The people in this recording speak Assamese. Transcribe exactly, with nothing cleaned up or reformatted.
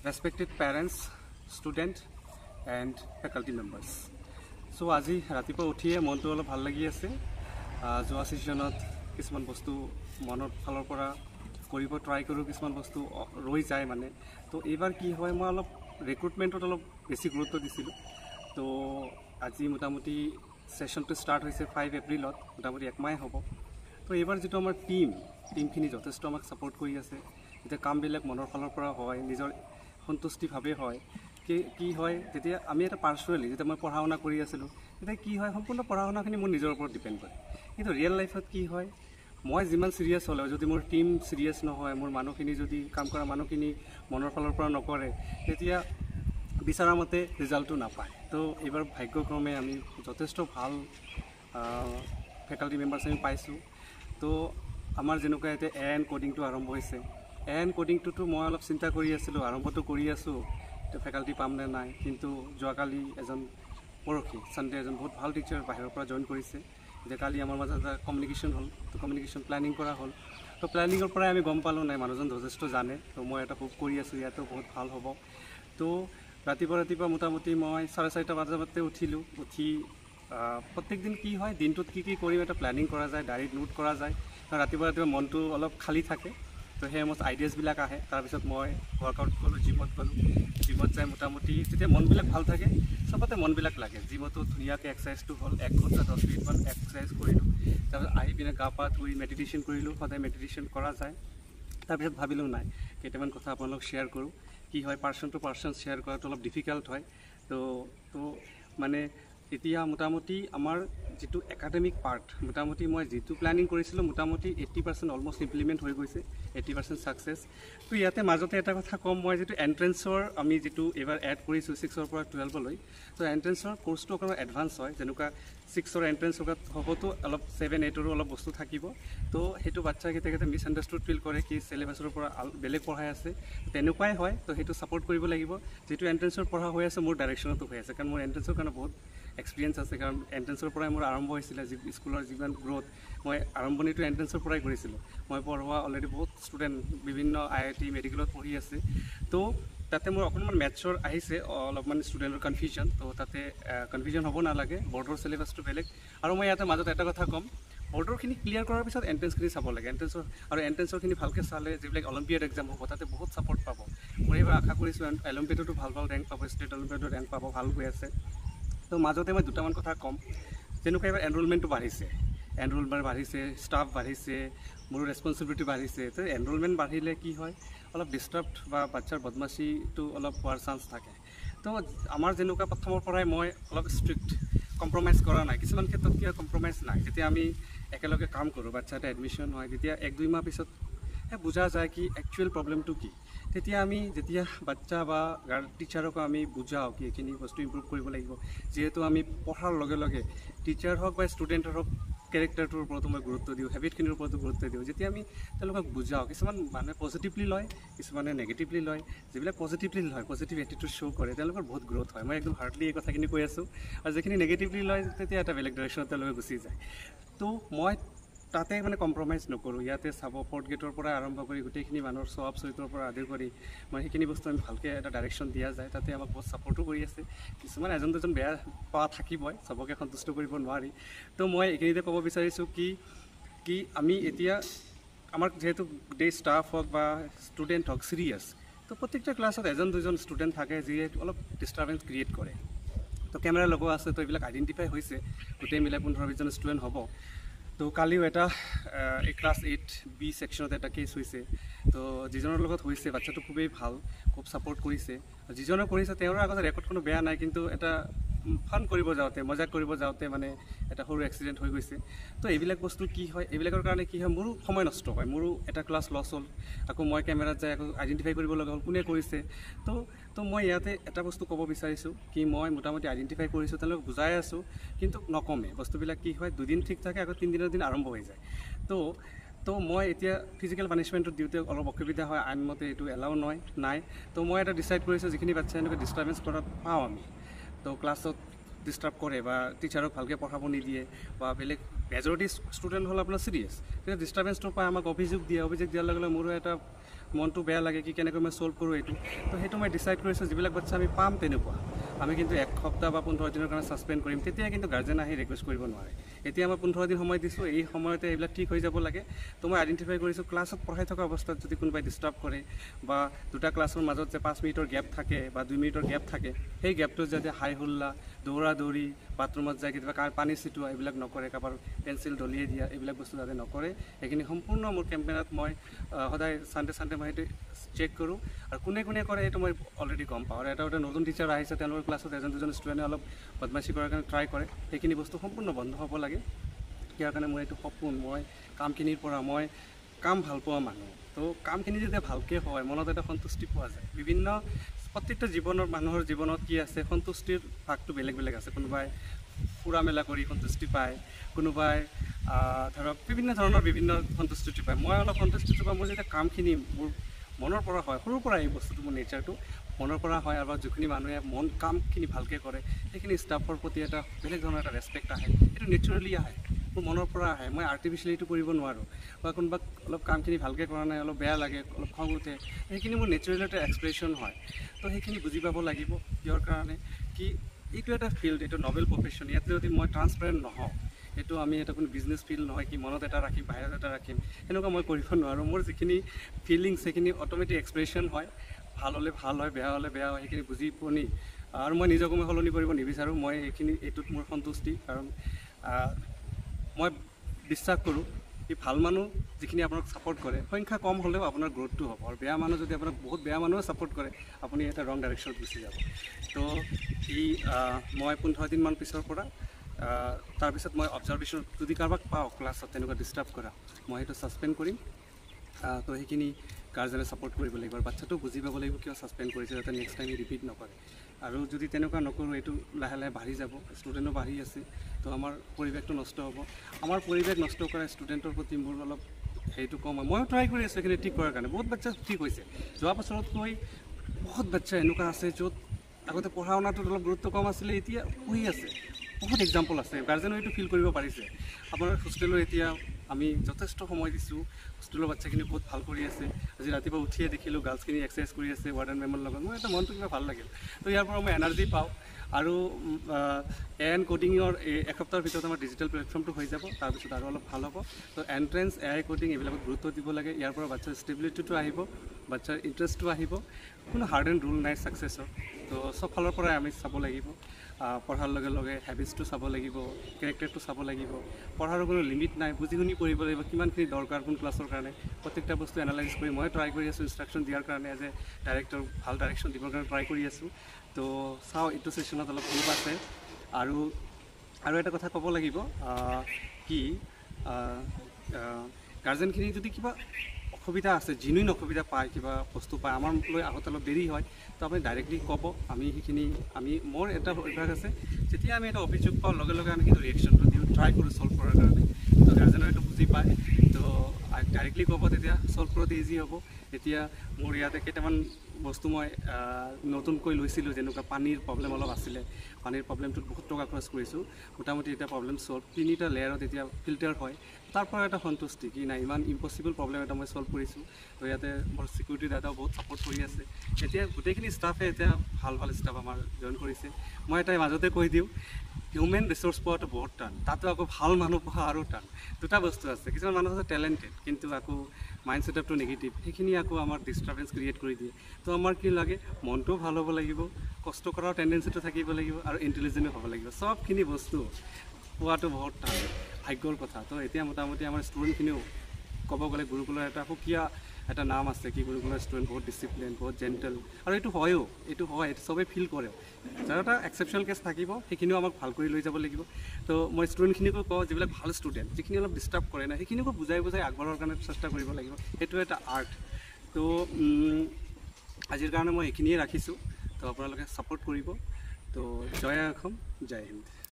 Respected parents, student and faculty members. So আজি ৰাতিপুৱা উঠিয়ে মনটো অলপ ভাল লাগি আছে। যোৱা সেশনত কিছুমান বস্তু মনৰ ফালৰ পৰা কৰিব ট্ৰাই কৰো, কিছুমান বস্তু ৰৈ যায় মানে। তো এবাৰ কি হয়, মই অলপ ৰিক্ৰুটমেন্টত অলপ বেছি গুৰুত্ব দিছিলো। তো আজি মোটামুটি সেশনটো ষ্টাৰ্ট হৈছে পাঁচ এপ্ৰিলত, মোটামুটি এক মাহ হ'ব। তো এবাৰ যেটো আমাৰ টিম টিমখিনি যথেষ্ট আমাক সাপোৰ্ট কৰি আছে। যে কামবিলাক মনৰ ফালৰ পৰা হয়, নিজৰ সন্তুষ্টিভাৱে হয়। কি কি হয়, যেতিয়া আমি এটা পাৰ্সোনালি যেতিয়া মই পঢ়া শুনা কৰি আছিলোঁ, তেতিয়া কি হয়, সম্পূৰ্ণ পঢ়া শুনাখিনি মোৰ নিজৰ ওপৰত ডিপেণ্ড কৰে। কিন্তু ৰিয়েল লাইফত কি হয়, মই যিমান চিৰিয়াছ হ'লেও যদি মোৰ টিম চিৰিয়াছ নহয়, মোৰ মানুহখিনি যদি কাম কৰা মানুহখিনি মনৰ ফালৰ পৰা নকৰে, তেতিয়া বিচৰা মতে ৰিজাল্টটো নাপায়। তো এইবাৰ ভাগ্যক্ৰমে আমি যথেষ্ট ভাল ফেকাল্টি মেম্বাৰ্ছ আমি পাইছোঁ। তো আমাৰ যেনেকুৱা এতিয়া এ এন কোডিংটো আৰম্ভ হৈছে, এ এন কোডিংটোতো মই অলপ চিন্তা কৰি আছিলোঁ, আৰম্ভটো কৰি আছোঁ, তো ফেকাল্টি পাম নে নাই। কিন্তু যোৱাকালি এজন পৰহি ছানডে এজন বহুত ভাল টিচাৰ বাহিৰৰ পৰা জইন কৰিছে। যে কালি আমাৰ মাজত এটা কমিউনিকেশ্যন হ'ল, তো কমিউনিকেশ্যন প্লেনিং কৰা হ'ল। তো প্লেনিঙৰ পৰাই আমি গম পালোঁ নাই মানুহজন যথেষ্ট জানে। তো মই এটা হোপ কৰি আছোঁ ইয়াতো বহুত ভাল হ'ব। তো ৰাতিপুৱা ৰাতিপুৱা মোটামুটি মই চাৰে চাৰিটা বজাতে উঠিলোঁ। উঠি প্ৰত্যেক দিন কি হয়, দিনটোত কি কি কৰিম এটা প্লেনিং কৰা যায়, ডায়েৰীত নোট কৰা যায়। ৰাতিপুৱা ৰাতিপুৱা মনটো অলপ খালী থাকে, তো সেই মোৰ আইডিয়াছবিলাক আহে। তাৰপিছত মই ৱৰ্কআউট গ'লোঁ, জিমত গ'লোঁ। জিমত যাই মোটামুটি যেতিয়া মনবিলাক ভাল থাকে, চবতে মনবিলাক লাগে। জিমতো ধুনীয়াকৈ এক্সাৰচাইজটো হ'ল, এক ঘণ্টা দহ মিনিটমান এক্সাৰচাইজ কৰিলোঁ। তাৰপিছত আহি পিনে গা পা ধুই মেডিটেশ্যন কৰিলোঁ। সদায় মেডিটেশ্যন কৰা যায়। তাৰপিছত ভাবিলোঁ নাই কেইটামান কথা আপোনালোক শ্বেয়াৰ কৰোঁ। কি হয়, পাৰ্চন টু পাৰ্চন শ্বেয়াৰ কৰাটো অলপ ডিফিকাল্ট হয়। তো তো মানে এতিয়া মোটামুটি আমাৰ যিটো একাডেমিক পাৰ্ট, মোটামুটি মই যিটো প্লেনিং কৰিছিলোঁ, মোটামুটি এইট্টি পাৰ্চেণ্ট অলমষ্ট ইমপ্লিমেণ্ট হৈ গৈছে, এইট্টি পাৰ্চেণ্ট ছাকচেছ। তো ইয়াতে মাজতে এটা কথা ক'ম, মই যিটো এণ্ট্ৰেঞ্চৰ আমি যিটো এইবাৰ এড কৰিছোঁ ছিক্সৰ পৰা টুৱেলভলৈ, তো এণ্ট্ৰেঞ্চৰ ক'ৰ্চটো অকণমান এডভান্স হয়। যেনেকুৱা ছিক্সৰ এণ্ট্ৰেঞ্চ হ'বতো অলপ ছেভেন এইটৰো অলপ বস্তু থাকিব। তো সেইটো বাচ্ছা কেতিয়া কেতিয়া মিছ আণ্ডাৰষ্টেণ্ড ফিল কৰে কি চিলেবাছৰ পৰা বেলেগ পঢ়াই আছে, তেনেকুৱাই হয়। তো সেইটো ছাপোৰ্ট কৰিব লাগিব। যিটো এণ্ট্ৰেঞ্চৰ পঢ়া হৈ আছে মোৰ ডাইৰেকশ্যনতো হৈ আছে, কাৰণ মোৰ এণ্ট্ৰেঞ্চৰ কাৰণে বহুত এক্সপিৰিয়েঞ্চ আছে। কাৰণ এণ্ট্ৰেঞ্চৰ পৰাই মোৰ আৰম্ভ হৈছিলে, যি স্কুলৰ যিমান গ্ৰ'থ, মই আৰম্ভণিটো এণ্ট্ৰেঞ্চৰ পৰাই কৰিছিলোঁ। মই পঢ়োৱা অলৰেডি বহুত ষ্টুডেণ্ট বিভিন্ন আই আই টি মেডিকেলত পঢ়ি আছে। তো তাতে মোৰ অকণমান মেথছৰ আহিছে অলপমান ষ্টুডেণ্টৰ কনফিউজন। তো তাতে কনফিউজন হ'ব নালাগে, বৰ্ডৰ চিলেবাছটো বেলেগ। আৰু মই ইয়াতে মাজত এটা কথা ক'ম, বৰ্ডৰখিনি ক্লিয়াৰ কৰাৰ পিছত এণ্ট্ৰেঞ্চখিনি চাব লাগে। এণ্ট্ৰেঞ্চৰ আৰু এণ্ট্ৰেঞ্চৰখিনি ভালকৈ চালে যিবিলাক অলিম্পিয়াড এক্সাম হ'ব, তাতে বহুত ছাপোৰ্ট পাব। মই এইবাৰ আশা কৰিছোঁ অলিম্পিয়াডতো ভাল ভাল ৰেংক পাব, ষ্টেট অলিম্পিয়াডত ৰেংক পাব, ভাল হৈ আছে। তো মাজতে মই দুটামান কথা ক'ম, যেনেকুৱা এইবাৰ এনৰলমেণ্টটো বাঢ়িছে, এনৰলমেণ্ট বাঢ়িছে, ষ্টাফ বাঢ়িছে, মোৰো ৰেছপনচিবিলিটি বাঢ়িছে। তো এনৰলমেণ্ট বাঢ়িলে কি হয়, অলপ ডিষ্টাৰ্বড বা বাচ্চাৰ বদমাচিটো অলপ হোৱাৰ চান্স থাকে। তো আমাৰ যেনেকুৱা প্ৰথমৰ পৰাই মই অলপ ষ্ট্ৰিক্ট, কম্প্ৰমাইজ কৰা নাই। কিছুমান ক্ষেত্ৰত কি হয়, কম্প্ৰমাইজ নাই। যেতিয়া আমি একেলগে কাম কৰোঁ, বাচ্ছা এটা এডমিশ্যন হয়, তেতিয়া এক দুই মাহ পিছত বুজা যায় কি একচুৱেল প্ৰব্লেমটো কি। তেতিয়া আমি যেতিয়া বাচ্চা বা টিচাৰকো আমি বুজাওঁ কি এইখিনি বস্তু ইম্প্ৰুভ কৰিব লাগিব। যিহেতু আমি পঢ়াৰ লগে লগে টিচাৰ হওক বা ষ্টুডেণ্টৰ হওক কেৰেক্টাৰটোৰ ওপৰতো মই গুৰুত্ব দিওঁ, হেবিটখিনিৰ ওপৰতো গুৰুত্ব দিওঁ। যেতিয়া আমি তেওঁলোকক বুজাওঁ, কিছুমান মানুহে পজিটিভলি লয়, কিছুমানে নেগেটিভলি লয়। যিবিলাক পজিটিভলি লয়, পজিটিভ এটিটিউড শ্ব' কৰে, তেওঁলোকৰ বহুত গ্ৰ'থ হয়। মই একদম হাৰ্ডলি এই কথাখিনি কৈ আছোঁ। আৰু যিখিনি নেগেটিভলি লয়, তেতিয়া এটা বেলেগ ডাইৰেকশ্যনত তেওঁলোকে গুচি যায়। তো মই তাতে মানে কম্প্ৰমাইজ নকৰোঁ। ইয়াতে চাব, ফ'ৰ্থ গেটৰ পৰা আৰম্ভ কৰি গোটেইখিনি মানুহৰ স্বভাৱ চৰিত্ৰৰ পৰা আদি কৰি মই সেইখিনি বস্তু আমি ভালকৈ এটা ডাইৰেকশ্যন দিয়া যায়। তাতে আমাক বহুত ছাপোৰ্টো কৰি আছে। কিছুমান এজন দুজন বেয়া পোৱা থাকিবই, চবকে সন্তুষ্ট কৰিব নোৱাৰি। তো মই এইখিনিতে ক'ব বিচাৰিছোঁ কি কি আমি এতিয়া আমাৰ যিহেতু গোটেই ষ্টাফ হওক বা ষ্টুডেণ্ট হওক চিৰিয়াছ, তো প্ৰত্যেকটা ক্লাছত এজন দুজন ষ্টুডেণ্ট থাকে যিয়ে অলপ ডিষ্টাৰ্বেঞ্চ ক্ৰিয়েট কৰে। তো কেমেৰা লগোৱা আছে, তো এইবিলাক আইডেণ্টিফাই হৈছে। গোটেই মিলাই পোন্ধৰ বিছজন ষ্টুডেণ্ট হ'ব। তো কালিও এটা এই ক্লাছ এইট বি ছেকশ্যনত এটা কেছ হৈছে। তো যিজনৰ লগত হৈছে, বাচ্চাটো খুবেই ভাল, খুব ছাপোৰ্ট কৰিছে। যিজনে কৰিছে তেওঁৰ আগতে ৰেকৰ্ড কোনো বেয়া নাই, কিন্তু এটা ফান কৰিব যাওঁতে, মজাক কৰিব যাওঁতে মানে এটা সৰু এক্সিডেণ্ট হৈ গৈছে। তো এইবিলাক বস্তু কি হয়, এইবিলাকৰ কাৰণে কি হয়, মোৰো সময় নষ্ট হয়, মোৰো এটা ক্লাছ লছ হ'ল। আকৌ মই কেমেৰাত যাই আকৌ আইডেণ্টিফাই কৰিব লগা হ'ল কোনে কৰিছে। তো তো মই ইয়াতে এটা বস্তু ক'ব বিচাৰিছোঁ কি মই মোটামুটি আইডেণ্টিফাই কৰিছোঁ, তেওঁলোকক বুজাই আছোঁ, কিন্তু নকমে। বস্তুবিলাক কি হয়, দুদিন ঠিক থাকে, আকৌ তিনিদিনৰ দিন আৰম্ভ হৈ যায়। তো তো মই এতিয়া ফিজিকেল পানিছমেণ্টত দিওঁতে অলপ অসুবিধা হয়, আইনমতে এইটো এলাও নহয় নাই। তো মই এটা ডিচাইড কৰিছোঁ, যিখিনি বাচ্ছা এনেকৈ ডিষ্টাৰ্বেঞ্চ কৰাত পাওঁ আমি, তো ক্লাছত ডিষ্টাৰ্ব কৰে বা টিচাৰক ভালকৈ পঢ়াব নিদিয়ে বা বেলেগ মেজৰিটি ষ্টুডেণ্ট হ'ল আপোনাৰ চিৰিয়াছ, তেতিয়া ডিষ্টাৰ্বেঞ্চটো পাই আমাক অভিযোগ দিয়ে। অভিযোগ দিয়াৰ লগে লগে মোৰো এটা মনটো বেয়া লাগে কি কেনেকৈ মই সলভ কৰোঁ এইটো তো সেইটো মই ডিসাইড কৰিছোঁ যিবিলাক বাচ্চা আমি পাম তেনেকুৱা আমি কিন্তু এক সপ্তাহ বা পোন্ধৰ দিনৰ কাৰণে সাসপেন্ড কৰিম তেতিয়া কিন্তু গাৰ্জেন আহি ৰিকুৱেষ্ট কৰিব নোৱাৰে এতিয়া মই পোন্ধৰ দিন সময় দিছোঁ এই সময়তে এইবিলাক ঠিক হৈ যাব লাগে তো মই আইডেন্টিফাই কৰিছোঁ ক্লাছত পঢ়াই থকা অৱস্থাত যদি কোনোবাই ডিস্টাৰ্ব কৰে বা দুটা ক্লাছৰ মাজত যে পাঁচ মিনিটৰ গ্যাপ থাকে বা দুই মিনিটৰ গ্যাপ থাকে সেই গ্যাপটো যাতে হাই হুল্লা দৌৰা দৌৰি বাথৰুমত যায় কেতিয়াবা কাৰ পানী ছিটোৱা এইবিলাক নকৰে কাৰোবাৰ পেঞ্চিল দলিয়াই দিয়া এইবিলাক বস্তু যাতে নকৰে সেইখিনি সম্পূৰ্ণ মোৰ কেম্পেইনত মই সদায় চানডে চানডে মই সেইটো চেক কৰোঁ আৰু কোনে কোনে কৰে এইটো মই অলৰেডি গম পাওঁ আৰু এটা এটা নতুন টিচাৰ আহিছে তেওঁলোকৰ ক্লাছত এজন দুজন ষ্টুডেণ্টে অলপ বদমাচি কৰাৰ কাৰণে ট্ৰাই কৰে সেইখিনি বস্তু সম্পূৰ্ণ বন্ধ হ'ব লাগে ইয়াৰ কাৰণে মোৰ এইটো সপোন মই কামখিনিৰ পৰা মই কাম ভাল পোৱা মানুহ তো কামখিনি যেতিয়া ভালকৈ হয় মনত এটা সন্তুষ্টি পোৱা যায় বিভিন্ন প্ৰত্যেকটা জীৱনৰ মানুহৰ জীৱনত কি আছে সন্তুষ্টিৰ ভাগটো বেলেগ বেলেগ আছে কোনোবাই ফুৰা মেলা কৰি সন্তুষ্টি পায় কোনোবাই ধৰক বিভিন্ন ধৰণৰ বিভিন্ন সন্তুষ্টি পায় মই অলপ সন্তুষ্টিটো পাওঁ মোৰ যেতিয়া কামখিনি মোৰ মনৰ পৰা হয় সৰুৰ পৰা এই বস্তুটো মোৰ নেচাৰটো মনৰ পৰা হয় আৰু যিখিনি মানুহে মন কামখিনি ভালকৈ কৰে সেইখিনি ষ্টাফৰ প্ৰতি এটা বেলেগ ধৰণৰ এটা ৰেচপেক্ট আহে এইটো নেচাৰেলি আহে মোৰ মনৰ পৰা আহে মই আৰ্টিফিচিয়েলি এইটো কৰিব নোৱাৰোঁ বা কোনোবা অলপ কামখিনি ভালকৈ কৰা নাই অলপ বেয়া লাগে অলপ খং উঠে সেইখিনি মোৰ নেচাৰেলি এটা এক্সপ্ৰেশ্যন হয় তো সেইখিনি বুজি পাব লাগিব কিহৰ কাৰণে কি এইটো এটা ফিল্ড এইটো নভেল প্ৰফেশ্যন ইয়াতে যদি মই ট্ৰান্সপাৰেণ্ট নহওঁ এইটো আমি এটা কোনো বিজনেছ ফিল্ড নহয় কি মনত এটা ৰাখিম বাহিৰত এটা ৰাখিম সেনেকুৱা মই কৰিব নোৱাৰোঁ মোৰ যিখিনি ফিলিংছ সেইখিনি অট'মেটিক এক্সপ্ৰেশ্যন হয় ভাল হ'লে ভাল হয় বেয়া হ'লে বেয়া হয় সেইখিনি বুজি শুনি আৰু মই নিজকো মই সলনি কৰিব নিবিচাৰোঁ মই এইখিনি এইটোত মোৰ সন্তুষ্টি কাৰণ মই বিশ্বাস কৰোঁ কি ভাল মানুহ যিখিনি আপোনাক ছাপোৰ্ট কৰে সংখ্যা কম হ'লেও আপোনাৰ গ্ৰ'থটো হ'ব আৰু বেয়া মানুহ যদি আপোনাক বহুত বেয়া মানুহে ছাপোৰ্ট কৰে আপুনি এটা ৰং ডাইৰেকশ্যনত গুচি যাব তো এই মই পোন্ধৰ দিনমান পিছৰ পৰা তাৰপিছত মই অবজাৰ্ভেশ্যন যদি কাৰোবাক পাওঁ ক্লাছত তেনেকুৱা ডিষ্টাৰ্ব কৰা মই সেইটো ছাছপেণ্ড কৰিম তো সেইখিনি গাৰ্জেনে ছাপোৰ্ট কৰিব লাগিব আৰু বাচ্চাটো বুজি পাব লাগিব কিয় ছাছপেণ্ড কৰিছে যাতে নেক্সট টাইম ৰিপিট নকৰে আৰু যদি তেনেকুৱা নকৰোঁ এইটো লাহে লাহে বাঢ়ি যাব ষ্টুডেণ্টো বাঢ়ি আছে তো আমাৰ পৰিৱেশটো নষ্ট হ'ব আমাৰ পৰিৱেশ নষ্ট কৰা ষ্টুডেণ্টৰ প্ৰতি মোৰ অলপ হেৰিটো কম হয় ময়ো ট্ৰাই কৰি আছোঁ এইখিনি ঠিক কৰাৰ কাৰণে বহুত বাচ্চা ঠিক হৈছে যোৱা বছৰতকৈ বহুত বাচ্চা এনেকুৱা আছে য'ত আগতে পঢ়া শুনাটোত অলপ গুৰুত্ব কম আছিলে এতিয়া পঢ়ি আছে বহুত এক্সাম্পল আছে গাৰ্জেনো এইটো ফিল কৰিব পাৰিছে আপোনাৰ হোষ্টেলো এতিয়া আমি যথেষ্ট সময় দিছোঁ হোষ্টেলৰ বাচ্চাখিনি বহুত ভাল কৰি আছে আজি ৰাতিপুৱা উঠিয়ে দেখিলোঁ গাৰ্লছখিনি এক্সাৰচাইজ কৰি আছে ৱাৰ্ডেন মেমৰ লগত মোৰ এটা মনটো কিবা ভাল লাগিল তো ইয়াৰ পৰা মই এনাৰ্জি পাওঁ আৰু এ এন কোডিঙৰ এই এসপ্তাহৰ ভিতৰত আমাৰ ডিজিটেল প্লেটফৰ্মটো হৈ যাব তাৰপিছত আৰু অলপ ভাল হ'ব তো এণ্ট্ৰেঞ্চ এ আই কোডিং এইবিলাকত গুৰুত্ব দিব লাগে ইয়াৰ পৰা বাচ্চাৰ ষ্টেবিলিটিটো আহিব বাচ্চাৰ ইণ্টাৰেষ্টটো আহিব কোনো হাৰ্ড এণ্ড ৰুল নাই ছাকচেছৰ তো চব ফালৰ পৰাই আমি চাব লাগিব পঢ়াৰ লগে লগে হেবিটছটো চাব লাগিব কেৰেক্টাৰটো চাব লাগিব পঢ়াৰ কোনো লিমিট নাই বুজি শুনি পঢ়িব লাগিব কিমানখিনি দৰকাৰ কোন ক্লাছৰ কাৰণে প্ৰত্যেকটা বস্তু এনালাইজ কৰি মই ট্ৰাই কৰি আছোঁ ইনষ্ট্ৰাকশ্যন দিয়াৰ কাৰণে এজ এ ডাইৰেক্টৰ ভাল ডাইৰেকশ্যন দিবৰ কাৰণে ট্ৰাই কৰি আছোঁ তো চাওঁ এইটো ছেশ্যনত অলপ গ্ৰুপ আছে আৰু আৰু এটা কথা ক'ব লাগিব কি গাৰ্জেনখিনি যদি কিবা অসুবিধা আছে জিনুইন অসুবিধা পায় কিবা বস্তু পায় আমাৰ লৈ আহোঁতে অলপ দেৰি হয় তো আপুনি ডাইৰেক্টলি ক'ব আমি সেইখিনি আমি মোৰ এটা অভ্যাস আছে যেতিয়া আমি এটা অভিযোগ পাওঁ লগে লগে আমি কিন্তু ৰিয়েকশ্যনটো দিওঁ ট্ৰাই কৰোঁ ছল্ভ কৰাৰ কাৰণে তো গাৰ্জেনে এইটো বুজি পায় তো ডাইৰেক্টলি ক'ব তেতিয়া ছল্ভ কৰোঁতে ইজি হ'ব এতিয়া মোৰ ইয়াতে কেইটামান বস্তু মই নতুনকৈ লৈছিলোঁ যেনেকুৱা পানীৰ প্ৰব্লেম অলপ আছিলে পানীৰ প্ৰব্লেমটোত বহুত টকা খৰচ কৰিছোঁ মোটামুটি এতিয়া প্ৰব্লেম ছল্ভ তিনিটা লেয়াৰত এতিয়া ফিল্টাৰ হয় তাৰ পৰা এটা সন্তুষ্টি কি নাই ইমান ইম্পচিবল প্ৰব্লেম এটা মই ছল্ভ কৰিছোঁ তো ইয়াতে মোৰ ছিকিউৰিটি দাদাও বহুত ছাপোৰ্ট কৰি আছে এতিয়া গোটেইখিনি ষ্টাফে এতিয়া ভাল ভাল ষ্টাফ আমাৰ জইন কৰিছে মই এটাই মাজতে কৈ দিওঁ হিউমেন ৰিচোৰ্চ পোৱাটো বহুত টান তাতো আকৌ ভাল মানুহ পোৱা আৰু টান দুটা বস্তু আছে কিছুমান মানুহ আছে টেলেণ্টেড কিন্তু আকৌ মাইণ্ড ছেটআপটো নিগেটিভ সেইখিনি আকৌ আমাৰ ডিষ্টাৰ্বেঞ্চ ক্ৰিয়েট কৰি দিয়ে তো আমাৰ কি লাগে মনটোও ভাল হ'ব লাগিব কষ্ট কৰাৰ টেণ্ডেঞ্চিটো থাকিব লাগিব আৰু ইণ্টেলিজেণ্টো হ'ব লাগিব চবখিনি বস্তু পোৱাটো বহুত টান ভাগ্যৰ কথা তো এতিয়া মোটামুটি আমাৰ ষ্টুডেণ্টখিনিও ক'ব গ'লে গুৰুকুলৰ এটা সুকীয়া এটা নাম আছে কি গুৰুকুলৰ ষ্টুডেণ্ট বহুত ডিচিপ্লিন বহুত জেণ্টেল আৰু এইটো হয়ো এইটো হয় এইটো চবেই ফিল কৰে যাৰ এটা এক্সেপশ্যনেল কেছ থাকিব সেইখিনিও আমাক ভাল কৰি লৈ যাব লাগিব তো মই ষ্টুডেণ্টখিনিকো কওঁ যিবিলাক ভাল ষ্টুডেণ্ট যিখিনি অলপ ডিষ্টাৰ্ব কৰে না সেইখিনিকো বুজাই বুজাই আগবঢ়াৰ কাৰণে চেষ্টা কৰিব লাগিব সেইটো এটা আৰ্ট তো আজিৰ কাৰণে মই এইখিনিয়ে ৰাখিছোঁ তো আপোনালোকে ছাপোৰ্ট কৰিব তো জয় অসম জয় হিন্দ।